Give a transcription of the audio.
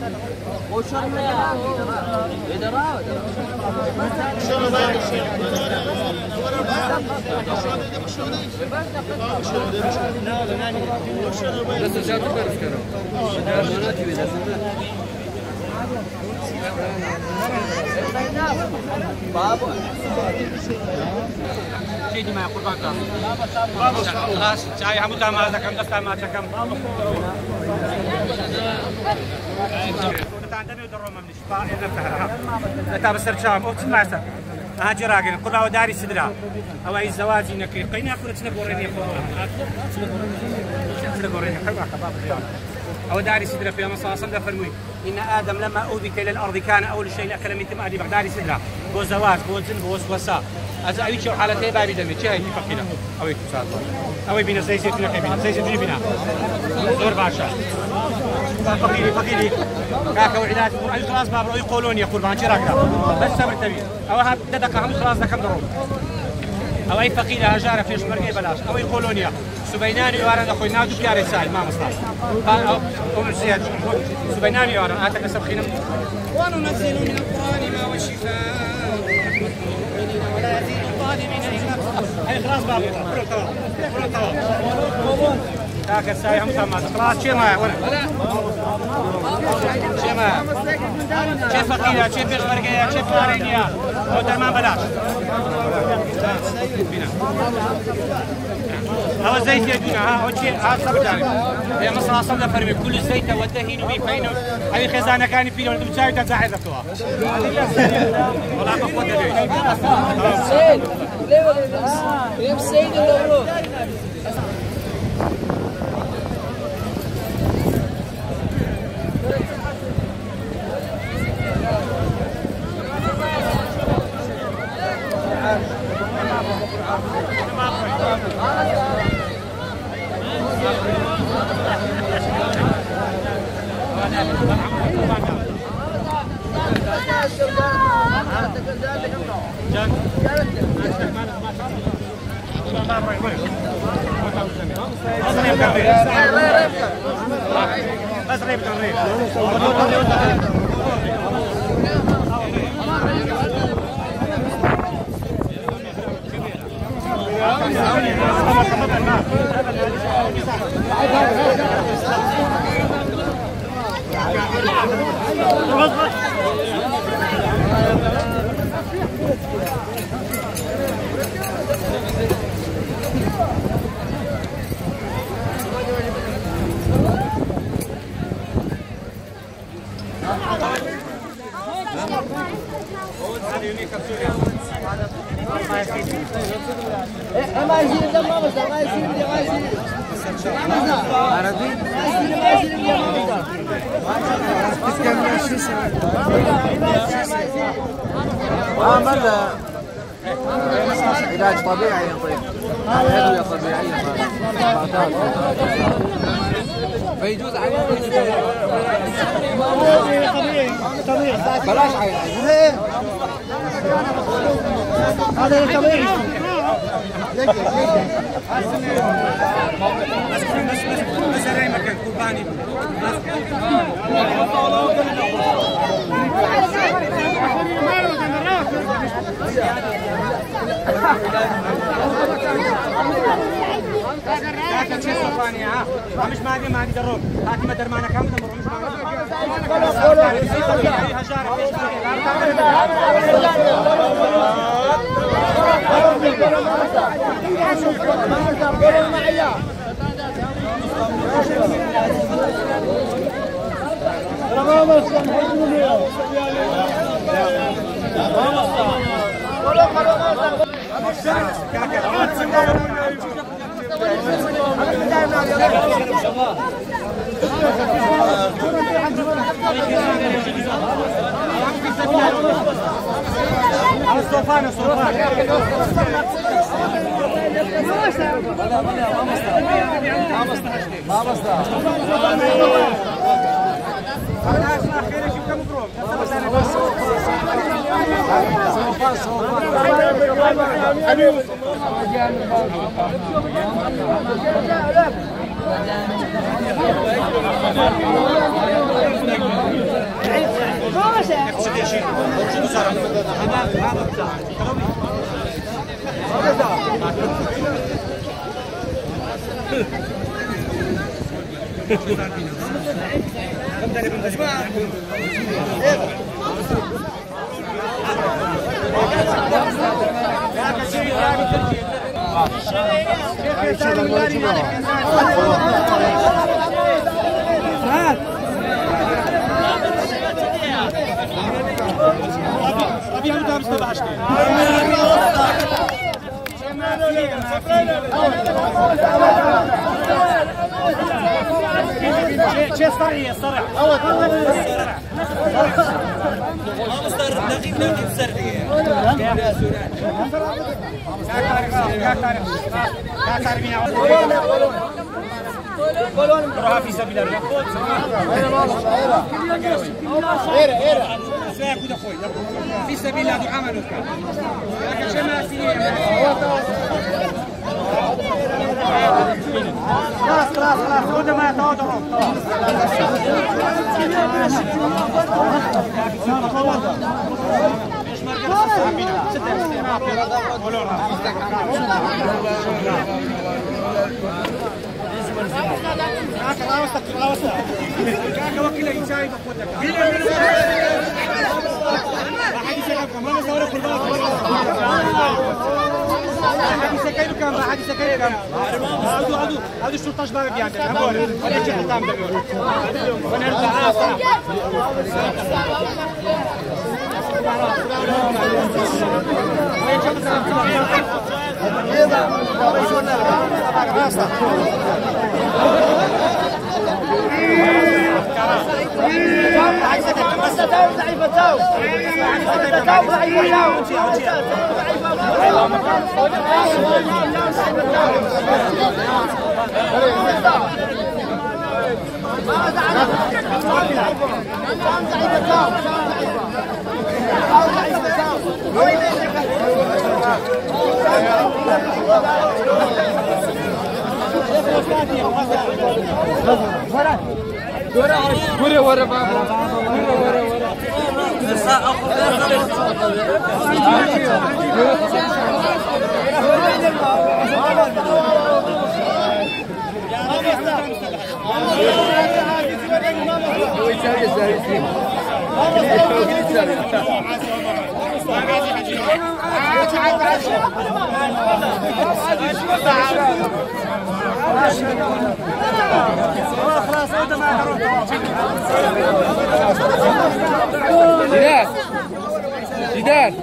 شيء ما يقول خلاص جاي هم ما ذكر دفع ما ذكر عندنا يدرون من الشفاء إذا انتهى لا بس رجام أو تطلع سر هاجي راجل قلنا وداري سدرا أو أي زواج إنك قينا كل تنبورني تنبورني حبا كباب الرياض أو داري سدرا في أمر صلى الله عليه وسلم فرمي إن آدم لما أوذيك إلى الأرض كان أول شيء أكل من تمادي بعد داري سدرا بو زواج بو زن بو وسوسة از اوی چه حالته بابی دمی چه هی فقیره اوی تو ساعت اوی بینا زیزی تو نخی زیزی بینا دور باشا فقیری کاکا وعدات اوی خلاص باب اوی قولون يقول بان چه راکا بس صبر تبي او هاد ددك هم خلاص دكم درو اوی فقیره هجاره فيش مرقي بلاش اوی قولونيا سبيناني وارد اخوي نادو كاري ساي ما مصطفى او مرسيات سبيناني وارد اتك سب خينا وننزل من القران ما هو شفاء ولا يزيد الظالمين الا اي خلاص بابا كله تمام تاك الساي هم تمام خلاص شي ما ولا شي ما شي فقيره شي فيش مرقيه شي فارينيا او تمام بلاش هو زيت يدونا ها وشي ها صبر يا مصر صلى فرمي كل الزيت والدهين بين اي خزانه كان فيه ولا تساوي تزاحفتها والله ما قوه ليه سيد الله ما يصير ده ما بس ما يصير ما يصير عربي مرة علاج طبيعي يا طيب أدوية طبيعية فيجوز عليه طبيعي بلاش عين هذا طبيعي بس هاي مكان كوباني لكن شيء صفاني ها مش ما درون هاتي ما درمانه كم مش الصوفان شيء صريح صريح روح في سبيل الله في سبيل الله عملك لكن شيء ما خلاص خلاص خلاص هذا ما يتوضروا هذا الشرطة شباب بيعمل هقول ولا شيء حتى عم بقول ونرجع زيدان